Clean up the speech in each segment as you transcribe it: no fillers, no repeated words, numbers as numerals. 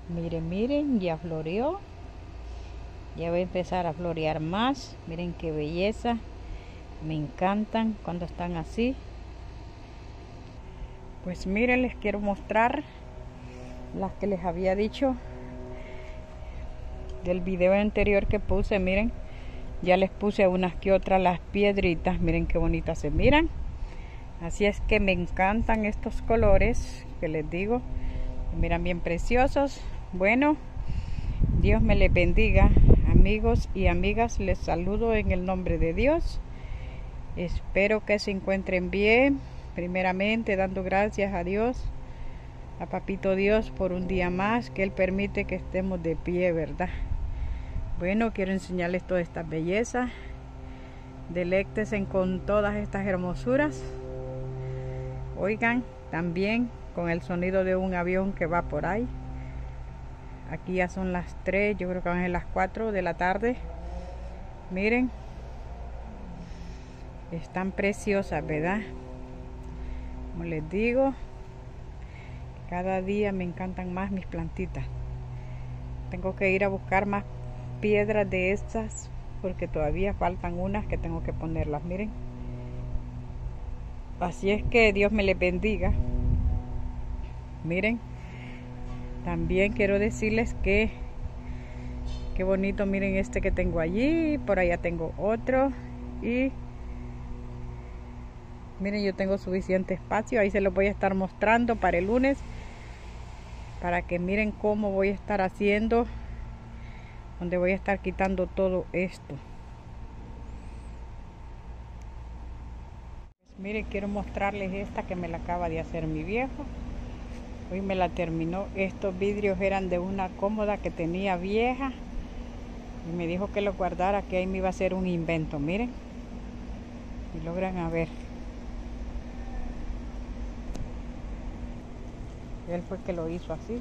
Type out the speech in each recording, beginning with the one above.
Miren, miren, ya floreó. Ya va a empezar a florear más. Miren qué belleza. Me encantan cuando están así. Pues miren, les quiero mostrar las que les había dicho del video anterior que puse. Miren, ya les puse unas que otras las piedritas. Miren qué bonitas se miran. Así es que me encantan estos colores que les digo. Se miran bien preciosos. Bueno, Dios me les bendiga. Amigos y amigas, les saludo en el nombre de Dios. Espero que se encuentren bien. Primeramente dando gracias a Dios, a Papito Dios, por un día más que Él permite que estemos de pie, ¿verdad? Bueno, quiero enseñarles toda esta belleza. Deléctense con todas estas hermosuras. Oigan, también con el sonido de un avión que va por ahí. Aquí ya son las 3, yo creo que van a ser las 4 de la tarde. Miren, están preciosas, ¿verdad? Como les digo, cada día me encantan más mis plantitas. Tengo que ir a buscar más piedras de estas porque todavía faltan unas que tengo que ponerlas. Miren, así es que Dios me les bendiga. Miren, también quiero decirles que qué bonito. Miren este que tengo allí, por allá tengo otro y miren, yo tengo suficiente espacio. Ahí se los voy a estar mostrando para el lunes, para que miren cómo voy a estar haciendo, donde voy a estar quitando todo esto. Pues miren, quiero mostrarles esta que me la acaba de hacer mi viejo. Hoy me la terminó. Estos vidrios eran de una cómoda que tenía vieja y me dijo que lo guardara, que ahí me iba a hacer un invento. Miren, y logran a ver. Él fue que lo hizo así.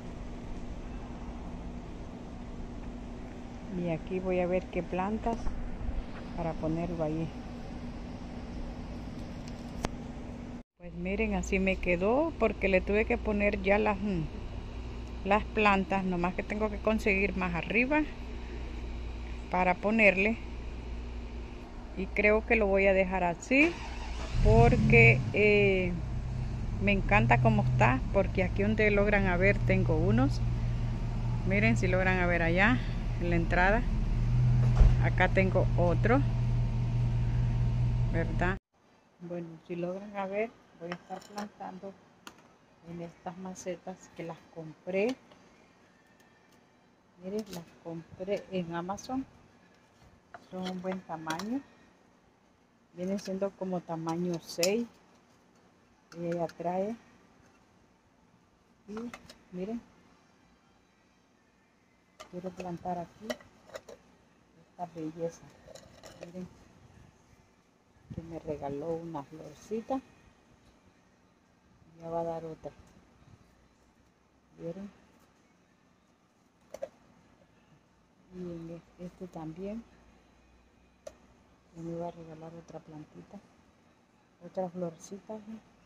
Y aquí voy a ver qué plantas para ponerlo ahí. Pues miren, así me quedó porque le tuve que poner ya las plantas. Nomás que tengo que conseguir más arriba para ponerle. Y creo que lo voy a dejar así porque me encanta cómo está. Porque aquí donde logran a ver tengo unos. Miren, si logran a ver allá en la entrada. Acá tengo otro, ¿verdad? Bueno, si logran a ver, voy a estar plantando en estas macetas que las compré. Miren, las compré en Amazon. Son un buen tamaño. Vienen siendo como tamaño 6. Y ella trae. Y miren, quiero plantar aquí esta belleza. Miren, que me regaló una florcita. Ya va a dar otra. ¿Vieron? Y en este también me va a regalar otra plantita, otra florcita.